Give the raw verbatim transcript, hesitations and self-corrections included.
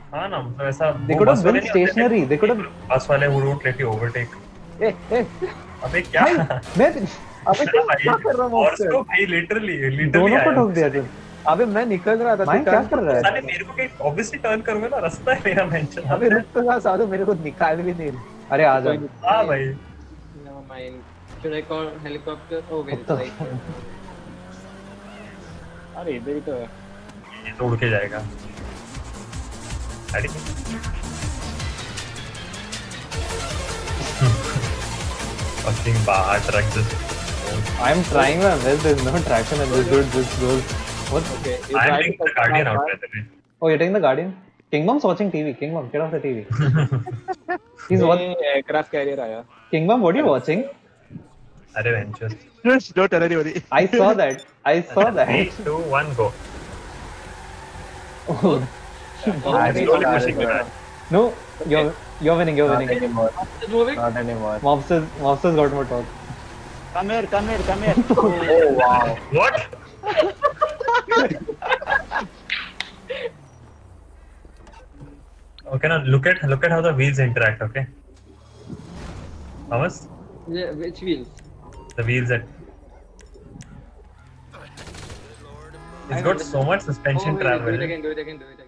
हाँ ना मतलब ऐसा They वो could बस have वाले built नहीं होते stationary. They could have. बस वाले who don't let you overtake। ए ए अबे क्या भाई मैं अबे क्या क्या भाई क्या कर रहा हूँ हॉर्स ऑफसेट? को भाई लिटरली लिटरली दोनों को आया ठोक दिया उससे। तूने। अबे मैं निकल रहा था तू भाई क्या टर्न कर रहा साले है? मेरे को कहीं ऑब्वियसली टर्न करूंगा ना रास्ता है मेरा मैं अबे चलाते हैं। रुक तो जा साधु मेरे को निकाल भी नहीं रही। अरे तो आजा। कोई हाँ नहीं। भाई Never mind. Should I call helicopter? Oh wait, What it's the right fuck? here. अरे इधर ही तो है। ये तो उड़ के जाएगा। अरे fucking बाहर truck just I'm trying my best. There's no traction and this dude just goes. What? Okay, you I'm try to taking the touch guardian my out car. by the way। Oh, you're taking the Guardian? King Mom's watching T V. King Mom, get off the T V. He's what? नहीं, aircraft carrier आया। King Mom, what are you watching? अरे venture. Just don't tell anybody. I saw that. I saw that. Three, two, one, go। Oh, I'm slowly pushing it। no, you're you're winning. You're Not winning. anymore. It's moving. Not anymore. Mobsters, Mobsters got more talk. Come here, come here, come here. Oh wow. What? Okay, now look at look at how the wheels interact. Okay, Thomas, Yeah, which wheels? the wheels that it's got so much suspension Oh wait, wait, do it travel. again, do it again, do it again.